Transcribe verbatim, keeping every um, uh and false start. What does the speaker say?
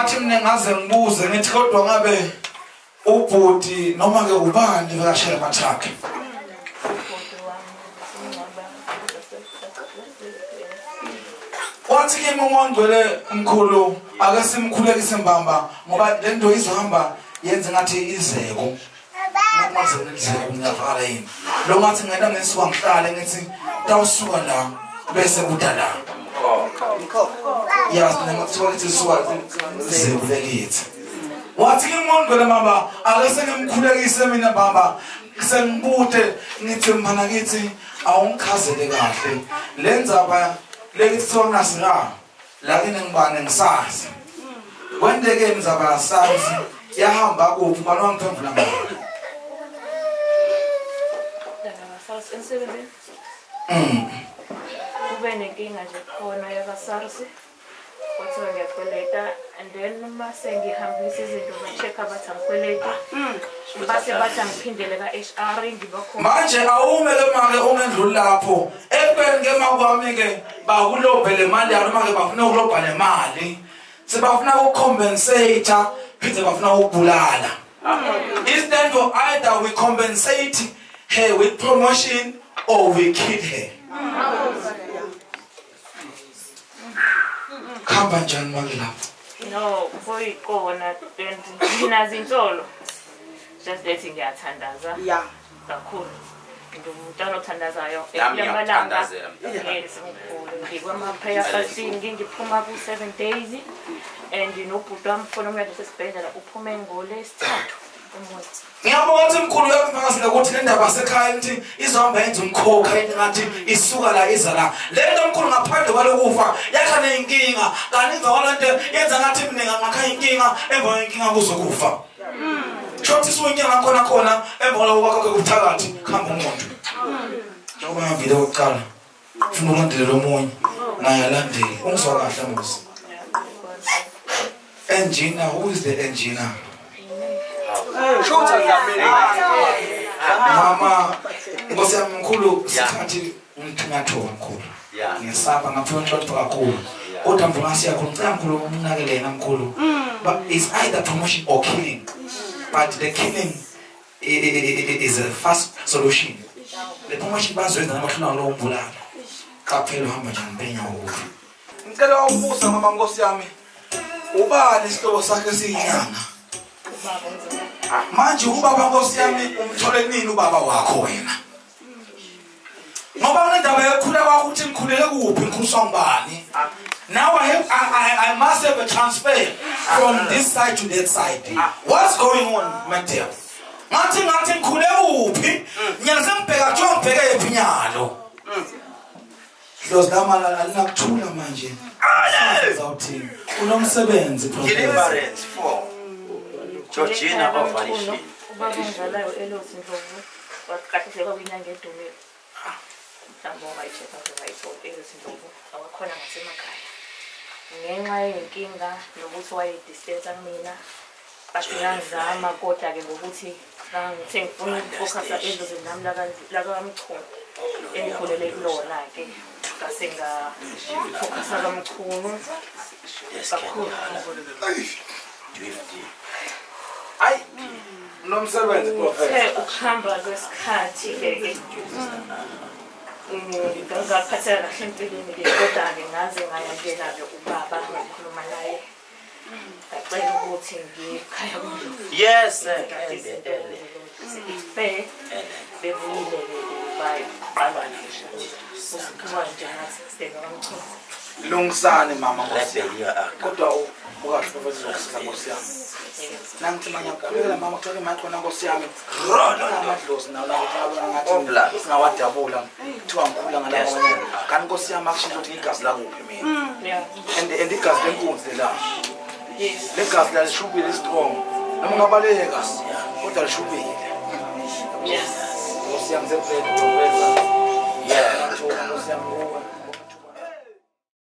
ngathi mina ngaze ngibuze ngithi kodwa ngabe ubhuti noma ke ubani vakashela mathakhe. Wathi ke ngongcwele umkhulu ake simkhulekise mbamba ngoba lento izohamba yenze ngathi izeko. Ngakwazi izeko ngiyafala yini. Lo ngathi ngena ngesuka ngihlale ngithi tawusuka la bese udala. Yes, ngakuthola ukuthi suka zivelekithi. Wathi ke ngongcwele mama ake sengimkhulekise mina baba sengibude ngithi mphana kithi awungichazele kahle lenza ba lekithi sonasira la kini ngibane ngisazi kwendeke ngizaba sazi yahamba kuphi bani wangiphendula ngalo dana SARS emsebenzini mm kube nenkinga nje khona yaka SARS wathi ngiyakweleta and then mase ngihambisa izinto ba-check abathi angikweleta base bathi angiphindele ka-H R ngibakhona manje awume ke make ungendluli lapho ekubeni ke makwami ke bakulobhe le mali yalo make bafuna ukulobha le mali sebafuna ukucompensate phinde bafuna ukubulala instead of either we compensate her with promotion or we kill her. Khamba njani manje lapho? No, kuyikhona mina zinhlolo just letting ngiyathandaza yeah kakhulu ngumntana othandazayo eyamalanga yes ngikwama prayer fasting ngiphuma ku seven days and nobhuti wami khona umyalo sesibhedlela uphume ngolesithathu umuntu ngiyabona ukuthi mkhulu yakufakazela ukuthi le ndaba sekhaya ukuthi izohamba yenza umkhokha ngathi isuka la iza la lento mkhulu ngaphandle kwalokufa yakha nenkinga kanti emva kwalento yenza ngathi mina ngakha inkinga emva kwenkinga kuzokufa shothi sunyanga khona khona emva kwalokufa kwakhe kuthakathi khamba umuntu njengoba ngivile oqala ufuna ulandele lo munye ngayalandela ungizwa kahle musi engineer, who is the engineer? Mama, ngosi yami mkhulu sikhathi ngithunyathoba mkhulu. Ngisapha ngaphiwa inhlonipho kakhulu. Kodwa mvungasi yakho ngicela mkhulu umnakelena mkhulu. But it's either promotion or killing. But the killing is a fast solution. The promotion bazoyenza namahluna lo umbulala. Qaphela uhamba njani benya ukuthi. Ngicela ukubuza mama ngosi yami. Ubani isihlobo sakhe siyinyanga? Manje ubaba Nkosi yami umthole nini ubaba wakho wena? Ngoba unendaba yokukhula kwakho uthi ngikhulele kuphi ngikhuliswa ngubani? Now I have I, I, I must have a transfer from this side to that side. What's going on, my dear? Ngathi ngathi ngikhule kuphi? Nyana sengibheka nje ngibheke ephi nyalo. Hlozi lama alinakuthula manje. Zawuthini? Unomsebenzi deliverance for Georgina Ovalishi. Ubaba ngalayo elothi ndlovu waqhathise kwabinyanga edumile. Mhlawumbe wayicheka ngayibona elothi ndlovu awakhona ngasemakhaya. Ngenxa yenkinga nokuthi waye distance kumina. Basingazama kodwa ke ngokuthi ngithe ngifuna ukufocus endlozini nami la kamchunu. Engikhulele kulona ke. Kasenga focus la kamchunu. Kakhulu. Ay, nomsebenzi professor. Ukuhamba kwesikhathi ke. Ngingaphatheka kahle empilweni ke kodwa ke ngaze ngayangena ke ubaba ngikhuluma naye. Ngacela ukuthi ngikhaya kulo. Yes, sir. Sibe bevile bayi abanye. Usikhwa nje ngathi sithenga kamchunu. Lungisane mama Ngosi. Kodwa ukahle professor Nkosi yami. Nangithi manje ngikholelwa mama kuthiwa imali khona Nkosi yami. Rono amadlozi nawo la ngathi singawadabula. Kuthiwa ngikhula ngalawo. Kanti Nkosi yami akusho ukuthi igazi la kuphi mina. Yeah. And and igazi lenkunzi la. Yes. Legazi la lishubile strong. Noma ngabaleka kodwa lishubile. Yes. Nkosi yami sekuphethe professor. Yeah. Nkosi yami